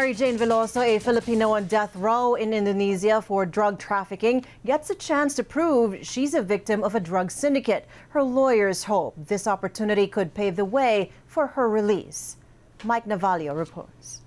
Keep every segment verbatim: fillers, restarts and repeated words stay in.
Jane Veloso, a Filipino on death row in Indonesia for drug trafficking, gets a chance to prove she's a victim of a drug syndicate. Her lawyers hope this opportunity could pave the way for her release. Mike Navalio reports.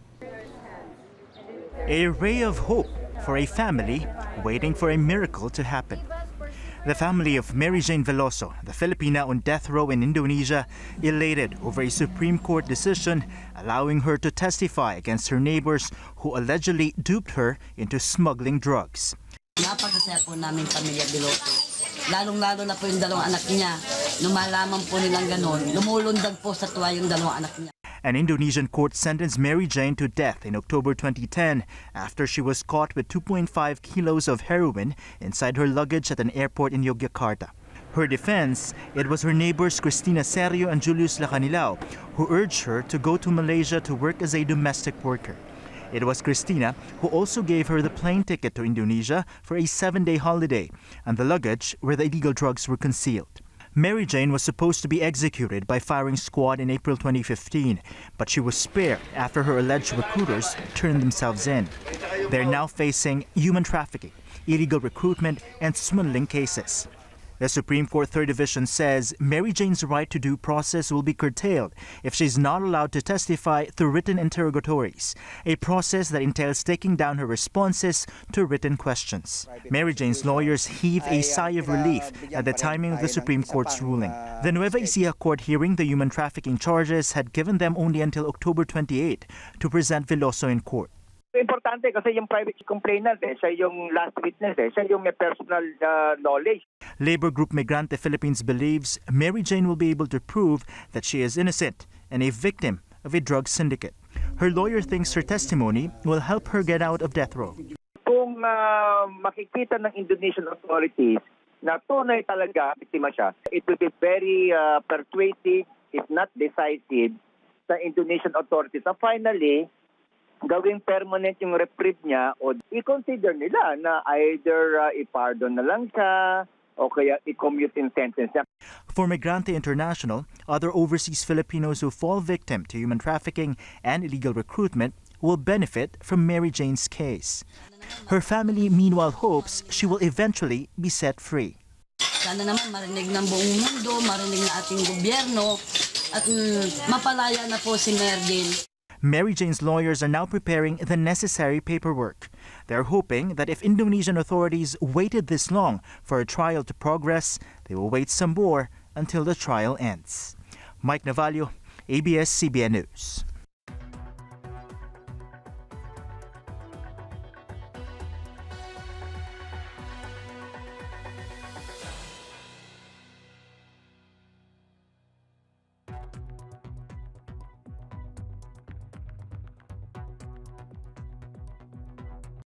A ray of hope for a family waiting for a miracle to happen. The family of Mary Jane Veloso, the Filipina on death row in Indonesia, elated over a Supreme Court decision allowing her to testify against her neighbors who allegedly duped her into smuggling drugs. Napakasaya po namin pamilya Veloso. Lalong-lalo na po yung dalawang anak niya. Lumalaman po nilang ganon. Lumulundag po sa tuwa yung dalawang anak niya. An Indonesian court sentenced Mary Jane to death in October twenty ten after she was caught with two point five kilos of heroin inside her luggage at an airport in Yogyakarta. Her defense, it was her neighbors Cristina Serio and Julius Lacanilao who urged her to go to Malaysia to work as a domestic worker. It was Cristina who also gave her the plane ticket to Indonesia for a seven-day holiday and the luggage where the illegal drugs were concealed. Mary Jane was supposed to be executed by firing squad in April twenty fifteen, but she was spared after her alleged recruiters turned themselves in. They're now facing human trafficking, illegal recruitment, and swindling cases. The Supreme Court Third Division says Mary Jane's right to due process will be curtailed if she's not allowed to testify through written interrogatories, a process that entails taking down her responses to written questions. Mary Jane's lawyers heave a sigh of relief at the timing of the Supreme Court's ruling. The Nueva Ecija court hearing the human trafficking charges had given them only until October twenty-eighth to present Veloso in court. Importante kasi yung private complainant, eh, siya yung last witness, eh, siya yung may personal uh, knowledge. Labor group Migrante Philippines believes Mary Jane will be able to prove that she is innocent and a victim of a drug syndicate. Her lawyer thinks her testimony will help her get out of death row. Kung uh, makikita ng Indonesian authorities na tunay talaga biktima siya, it will be very uh, persuasive, if not decisive, sa Indonesian authorities. So finally, gawing permanent yung reprieve niya o i-consider nila na either uh, i-pardon na lang siya o kaya i-commute in sentence niya. For Migrante International, other overseas Filipinos who fall victim to human trafficking and illegal recruitment will benefit from Mary Jane's case. Her family meanwhile hopes she will eventually be set free. Sana naman marinig ng buong mundo, marinig ng ating gobyerno at mm, mapalaya na po si Mary Jane. Mary Jane's lawyers are now preparing the necessary paperwork. They're hoping that if Indonesian authorities waited this long for a trial to progress, they will wait some more until the trial ends. Mike Navalio, A B S C B N News.